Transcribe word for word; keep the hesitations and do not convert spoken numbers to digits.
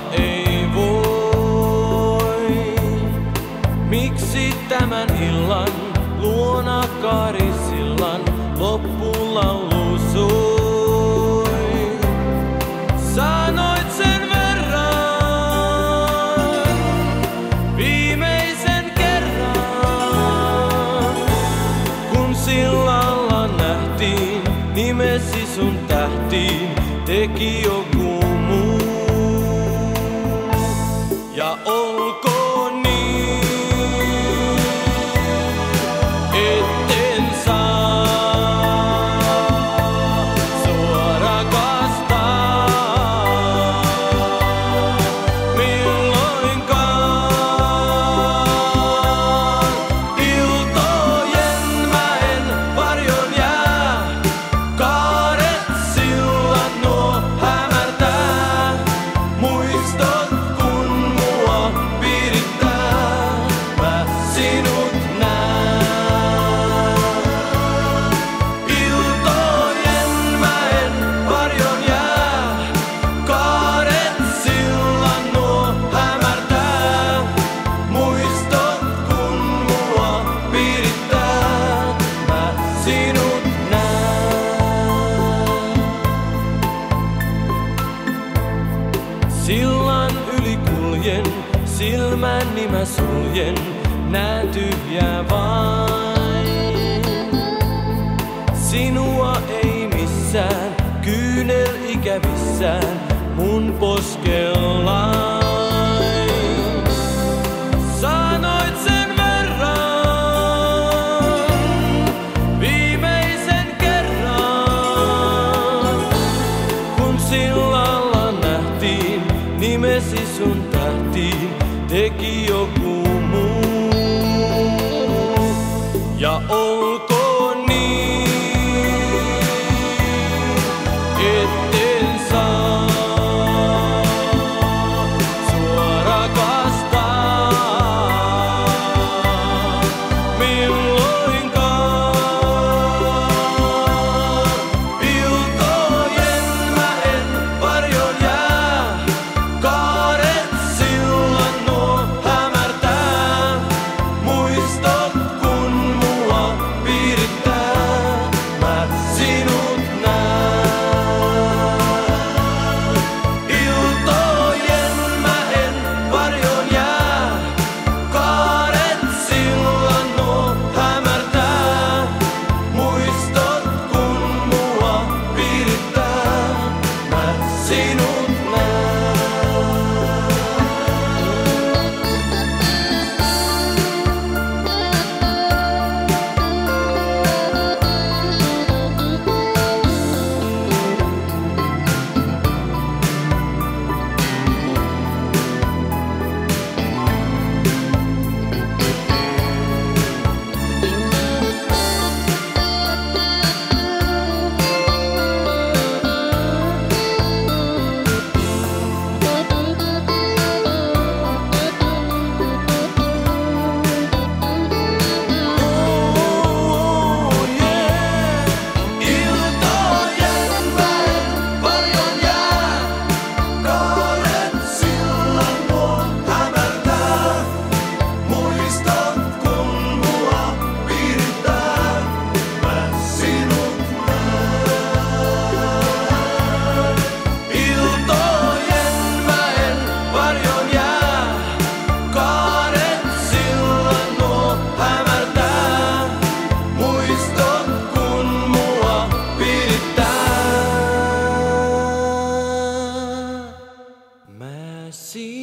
ei voi. Miksi tämän illan luona Kaarisillan loppulaulu soi? Sanoit sen verran, viimeisen kerran, kun sillalla nähtiin nimesi sun tähtiin, teki joku muu. Ja olkoon niin, etten saa sua rakastaa milloinkaan. Iltojen mäen varjon jää, kaaret sillat nuo hämärtää. Muistot kun mua pirittää, mä sinut näen. Iltojen mäen varjon jää, kaaret sillat nuo hämärtää. Muistot kun mua pirittää, mä sinut näen. Sillan yli kuljen, silmäni mä suljen, näen tyhjää vain. Sinua ei missään, kyynel ikävissään, mun poskellain. Sanoit sen verran, viimeisen kerran, kun sillalla nähtiin nimesi sun tähtiin, teki joku muu. Ja olkoon niin, etten saa sua rakastaa milloinkaan. Iltojen mäen varjon jää, kaaret sillat nuo hämärtää. Muistot kun mua pirittää, mä sinut näen. Iltojen mäen varjon jää, kaaret sillat nuo hämärtää. Muistot kun mua pirittää, mä sinut näen. Mä sinut